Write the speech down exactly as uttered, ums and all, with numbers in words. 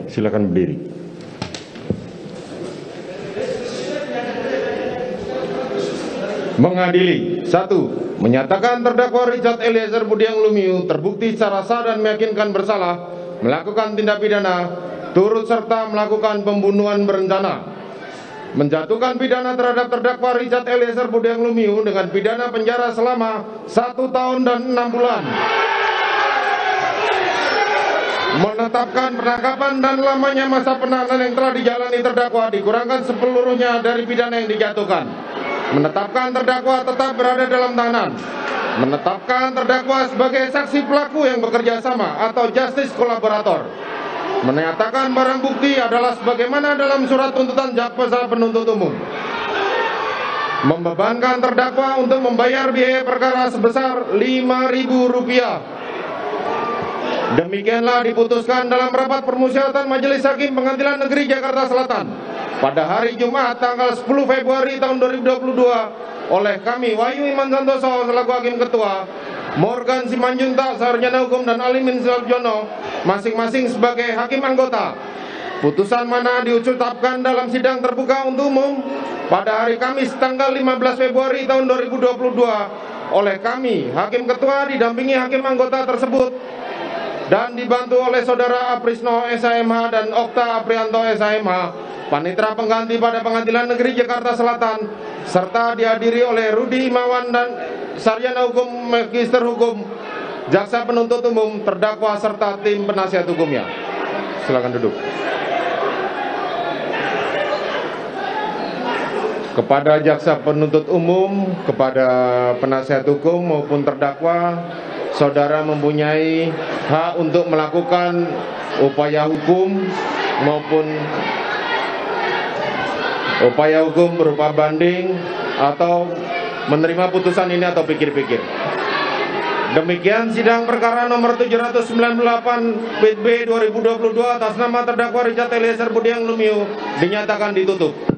Silakan berdiri. Mengadili. Satu. Menyatakan terdakwa Richard Eliezer Budiang Lumiu terbukti secara sah dan meyakinkan bersalah melakukan tindak pidana turut serta melakukan pembunuhan berencana, menjatuhkan pidana terhadap terdakwa Richard Eliezer Budiang Lumiu dengan pidana penjara selama satu tahun dan enam bulan, menetapkan penangkapan dan lamanya masa penahanan yang telah dijalani terdakwa dikurangkan sepeluruhnya dari pidana yang dijatuhkan, menetapkan terdakwa tetap berada dalam tahanan, menetapkan terdakwa sebagai saksi pelaku yang bekerja sama atau justice kolaborator, menyatakan barang bukti adalah sebagaimana dalam surat tuntutan jaksa penuntut umum, membebankan terdakwa untuk membayar biaya perkara sebesar lima ribu rupiah. Demikianlah diputuskan dalam rapat permusyawaratan Majelis Hakim Pengadilan Negeri Jakarta Selatan pada hari Jumat tanggal sepuluh Februari tahun dua ribu dua puluh dua oleh kami Wahyu Iman Santoso selaku Hakim Ketua, Morgan Simanjuntak Sarjana Hukum, dan Alimin Suljono masing-masing sebagai Hakim Anggota. Putusan mana diucapkan dalam sidang terbuka untuk umum pada hari Kamis tanggal lima belas Februari tahun dua ribu dua puluh dua oleh kami Hakim Ketua didampingi Hakim Anggota tersebut dan dibantu oleh Saudara Aprisno S H M H dan Okta Aprianto S H M H, Panitera Pengganti pada Pengadilan Negeri Jakarta Selatan, serta dihadiri oleh Rudi Imawan dan Sarjana Hukum Magister Hukum, Jaksa Penuntut Umum, terdakwa serta tim penasihat hukumnya. Silakan duduk. Kepada Jaksa Penuntut Umum, kepada penasihat hukum maupun terdakwa, saudara mempunyai hak untuk melakukan upaya hukum maupun upaya hukum berupa banding atau menerima putusan ini atau pikir-pikir. Demikian sidang perkara nomor tujuh ratus sembilan puluh delapan B dua ribu dua puluh dua atas nama terdakwa Richard Eliezer Budiang Lumiu dinyatakan ditutup.